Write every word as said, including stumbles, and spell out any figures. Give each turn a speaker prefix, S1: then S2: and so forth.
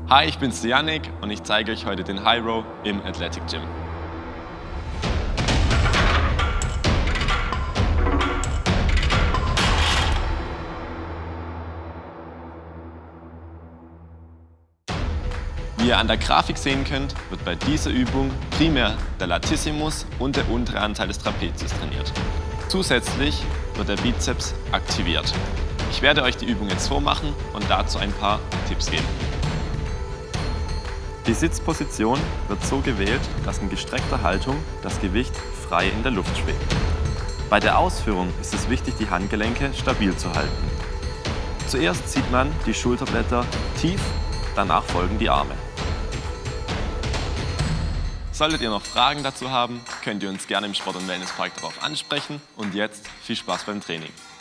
S1: Hi, ich bin's der Yannick und ich zeige euch heute den High Row im Athletic Gym. Wie ihr an der Grafik sehen könnt, wird bei dieser Übung primär der Latissimus und der untere Anteil des Trapezius trainiert. Zusätzlich wird der Bizeps aktiviert. Ich werde euch die Übung jetzt vormachen und dazu ein paar Tipps geben. Die Sitzposition wird so gewählt, dass in gestreckter Haltung das Gewicht frei in der Luft schwebt. Bei der Ausführung ist es wichtig, die Handgelenke stabil zu halten. Zuerst zieht man die Schulterblätter tief, danach folgen die Arme. Solltet ihr noch Fragen dazu haben, könnt ihr uns gerne im Sport- und Wellnesspark darauf ansprechen. Und jetzt viel Spaß beim Training.